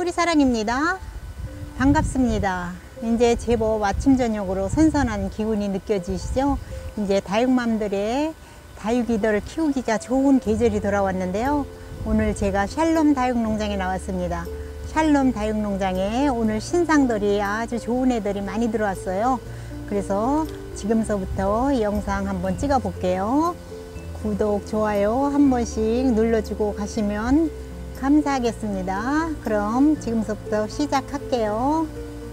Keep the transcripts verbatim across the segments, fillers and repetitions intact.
소리사랑입니다. 반갑습니다. 이제 제법 아침 저녁으로 선선한 기운이 느껴지시죠? 이제 다육맘들의 다육이들을 키우기가 좋은 계절이 돌아왔는데요. 오늘 제가 샬롬 다육농장에 나왔습니다. 샬롬 다육농장에 오늘 신상들이 아주 좋은 애들이 많이 들어왔어요. 그래서 지금서부터 영상 한번 찍어 볼게요. 구독, 좋아요 한 번씩 눌러주고 가시면 감사하겠습니다. 그럼 지금서부터 시작할게요.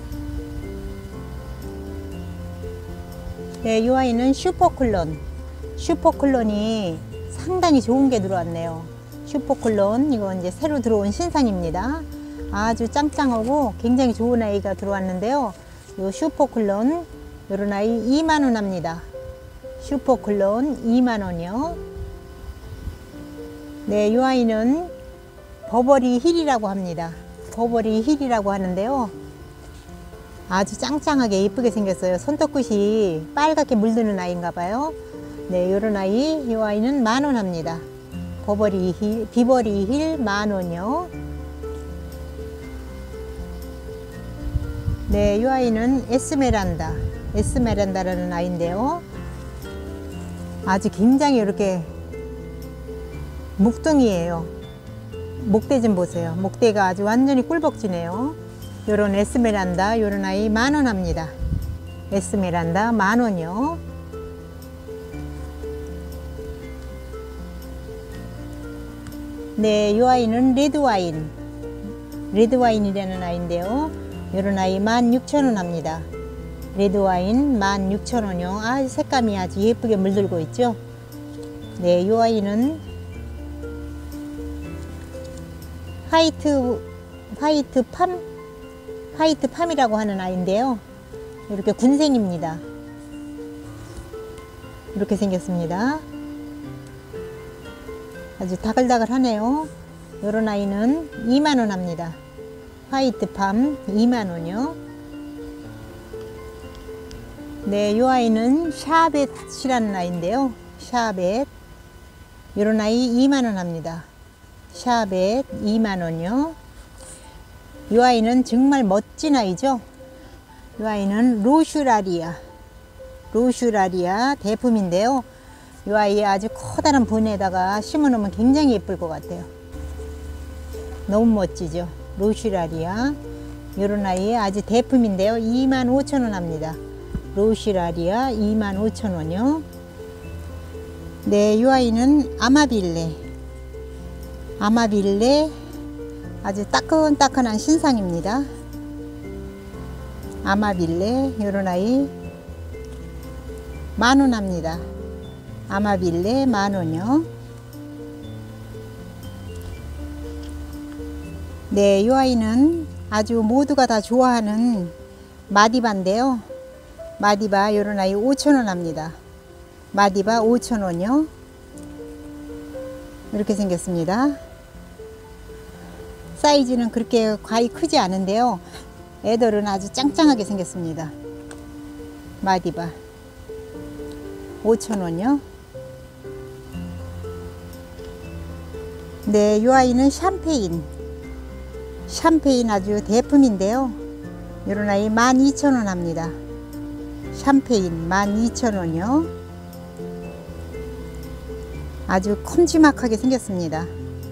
네, 이 아이는 슈퍼클론. 슈퍼클론이 상당히 좋은 게 들어왔네요. 슈퍼클론, 이거 이제 새로 들어온 신상입니다. 아주 짱짱하고 굉장히 좋은 아이가 들어왔는데요. 이 슈퍼클론, 이런 아이 이만 원 합니다. 슈퍼클론 이만 원이요. 네, 이 아이는 버버리 힐이라고 합니다. 버버리 힐이라고 하는데요. 아주 짱짱하게 예쁘게 생겼어요. 손톱끝이 빨갛게 물드는 아이인가 봐요. 네, 요런 아이, 이 아이는 만 원 합니다. 버버리 힐, 비버리 힐 만 원이요. 네, 이 아이는 에스메란다. 에스메란다라는 아이인데요. 아주 굉장히 이렇게 목둥이에요. 목대 좀 보세요. 목대가 아주 완전히 꿀벅지네요. 요런 에스메란다, 요런 아이 만 원 합니다. 에스메란다 만 원이요. 네, 이 아이는 레드와인. 레드와인이라는 아이인데요. 요런 아이 만 육천 원 합니다. 레드와인 만 육천 원이요. 아, 색감이 아주 예쁘게 물들고 있죠. 네, 이 아이는 화이트, 화이트 팜? 화이트 팜이라고 하는 아이인데요. 이렇게 군생입니다. 이렇게 생겼습니다. 아주 다글다글 하네요. 이런 아이는 이만 원 합니다. 화이트 팜 이만 원이요. 네, 이 아이는 샤벳이라는 아이인데요. 샤벳. 이런 아이 이만 원 합니다. 샤벳 이만 원이요. 이 아이는 정말 멋진 아이죠. 이 아이는 로슈라리아. 로슈라리아 대품인데요. 이 아이 아주 커다란 본에다가 심어 놓으면 굉장히 예쁠 것 같아요. 너무 멋지죠. 로슈라리아. 이런 아이 아주 대품인데요. 이만 오천 원 합니다. 로슈라리아 이만 오천 원이요. 네, 이 아이는 아마빌레. 아마빌레 아주 따끈따끈한 신상입니다. 아마빌레 요런 아이 만 원 합니다. 아마빌레 만 원이요. 네, 이 아이는 아주 모두가 다 좋아하는 마디바인데요. 마디바 요런 아이 오천 원 합니다. 마디바 오천 원이요. 이렇게 생겼습니다. 사이즈는 그렇게 과히 크지 않은데요. 애들은 아주 짱짱하게 생겼습니다. 마디바 오천 원이요. 네, 이 아이는 샴페인. 샴페인 아주 대품인데요. 이런 아이 만 이천 원 합니다. 샴페인 만 이천 원이요. 아주 큼지막하게 생겼습니다.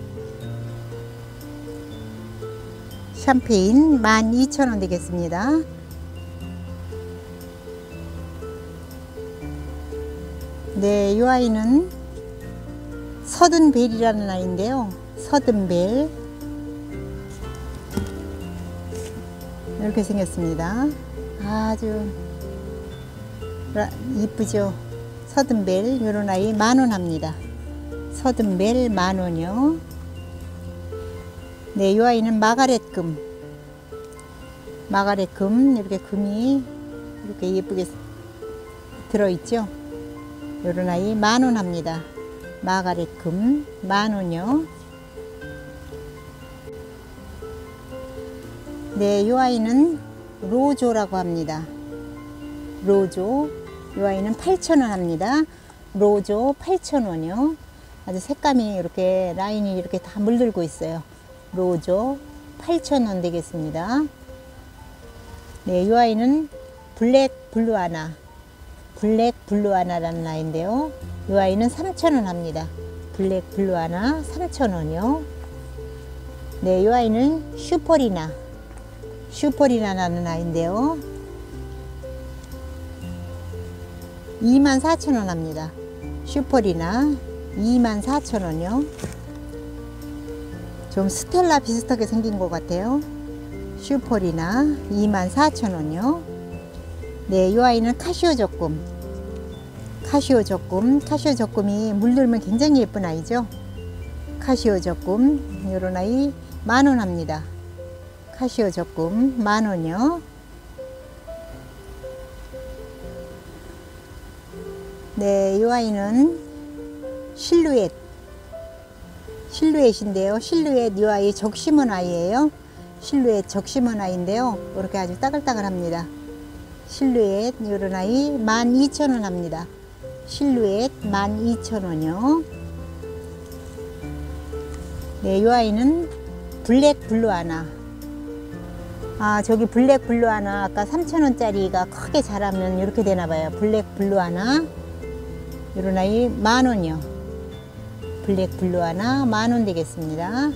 샴페인 만 이천 원 되겠습니다. 네, 이 아이는 서든벨이라는 아이인데요. 서든벨 이렇게 생겼습니다. 아주 이쁘죠. 서든벨 이런 아이 만 원 합니다. 서든벨 만 원이요. 네, 이 아이는 마가렛금. 마가렛금 이렇게 금이 이렇게 예쁘게 들어있죠. 이런 아이 만 원 합니다. 마가렛금 만 원이요. 네, 이 아이는 로조라고 합니다. 로조. 이 아이는 팔천 원 합니다. 로조 팔천 원이요. 아주 색감이 이렇게 라인이 이렇게 다 물들고 있어요. 로조 팔천 원 되겠습니다. 네, 이 아이는 블랙 블루아나, 블랙 블루아나라는 아이인데요. 이 아이는 삼천 원 합니다. 블랙 블루아나 삼천 원이요. 네, 이 아이는 슈퍼리나, 슈퍼리나라는 아이인데요. 이만 사천 원 합니다. 슈퍼리나 이만 사천 원이요. 좀 스텔라 비슷하게 생긴 것 같아요. 슈퍼리나 이만 사천 원이요. 네, 이 아이는 카시오 적금, 카시오 적금, 카시오 적금이 물들면 굉장히 예쁜 아이죠. 카시오 적금, 요런 아이 만 원 합니다. 카시오 적금 만 원이요. 네, 이 아이는 실루엣, 실루엣인데요. 실루엣 이 아이 적심은 아이예요. 실루엣 적심은 아이인데요. 이렇게 아주 따글따글합니다. 실루엣 이런 아이 만 이천 원 합니다. 실루엣 만 이천 원이요. 네, 이 아이는 블랙 블루아나. 아, 저기 블랙 블루아나 아까 삼천 원짜리가 크게 자라면 이렇게 되나봐요. 블랙 블루아나 이런 아이 만 원이요. 블랙 블루아나 만 원 되겠습니다.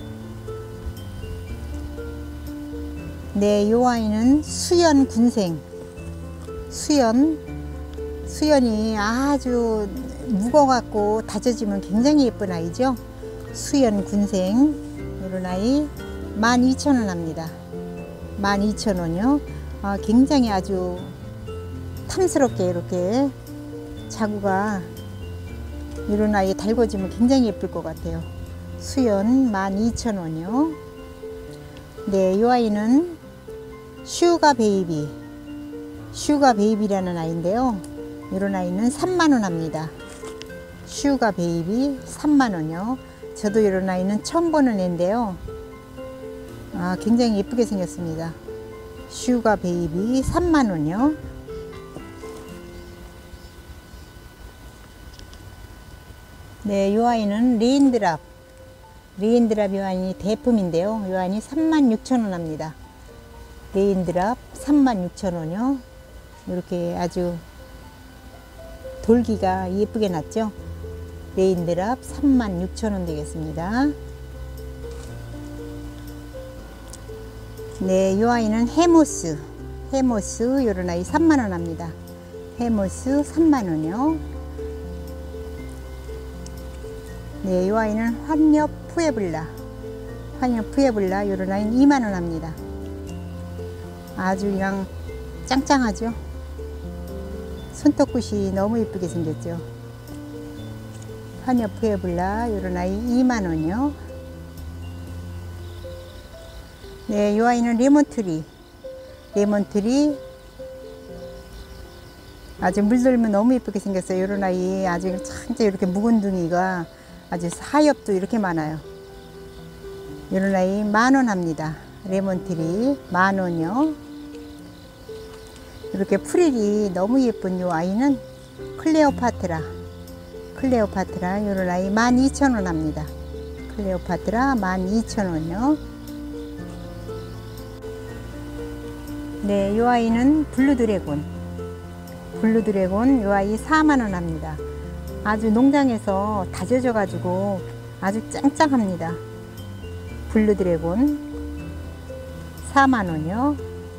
네, 이 아이는 수연 군생, 수연, 수연이 아주 묵어갖고 다져지면 굉장히 예쁜 아이죠. 수연 군생 이런 아이 만 이천 원 합니다. 만 이천 원이요. 아, 굉장히 아주 탐스럽게 이렇게 자구가 이런 아이 달궈지면 굉장히 예쁠 것 같아요. 수연 만 이천 원이요. 네, 이 아이는 슈가 베이비, 슈가 베이비라는 아이인데요. 이런 아이는 삼만 원 합니다. 슈가 베이비 삼만 원이요. 저도 이런 아이는 처음 보는 애인데요. 아, 굉장히 예쁘게 생겼습니다. 슈가 베이비 삼만 원이요. 네, 이 아이는 레인드랍, 레인드랍 이 아이 대품인데요. 이 아이 삼만 육천 원 합니다. 레인드랍 삼만 육천 원이요. 이렇게 아주 돌기가 예쁘게 났죠. 레인드랍 삼만 육천 원 되겠습니다. 네, 이 아이는 해모스, 해모스 이런 아이 삼만 원 합니다. 해모스 삼만 원이요. 네, 이 아이는 환엽 푸에블라, 환엽 푸에블라 이런 아이는 이만 원 합니다. 아주 그냥 짱짱하죠. 손톱끝이 너무 예쁘게 생겼죠. 환엽 푸에블라 이런 아이 이만 원이요. 네, 이 아이는 레몬트리, 레몬트리 아주 물들면 너무 예쁘게 생겼어요. 이런 아이 아주 진짜 이렇게 묵은둥이가 아주 사엽도 이렇게 많아요. 이런 아이 만 원 합니다. 레몬트리 만 원이요. 이렇게 프릴이 너무 예쁜 이 아이는 클레오파트라, 클레오파트라 이런 아이 만 이천 원 합니다. 클레오파트라 만 이천 원이요. 네, 이 아이는 블루드래곤, 블루드래곤 이 아이 사만 원 합니다. 아주 농장에서 다져져 가지고 아주 짱짱합니다. 블루드래곤 사만 원이요.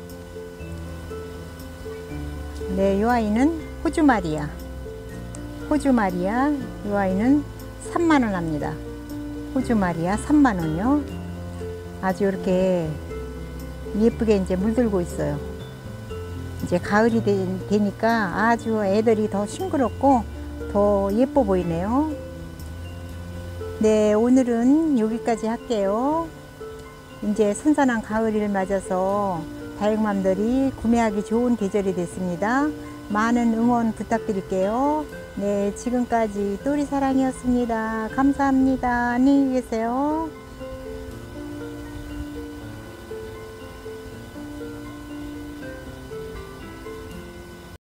네, 이 아이는 호주마리아, 호주마리아 이 아이는 삼만 원 합니다. 호주마리아 삼만 원이요. 아주 이렇게 예쁘게 이제 물들고 있어요. 이제 가을이 되, 되니까 아주 애들이 더 싱그럽고 더 예뻐 보이네요. 네, 오늘은 여기까지 할게요. 이제 선선한 가을을 맞아서 다육맘들이 구매하기 좋은 계절이 됐습니다. 많은 응원 부탁드릴게요. 네, 지금까지 또리사랑이었습니다. 감사합니다. 안녕히 계세요.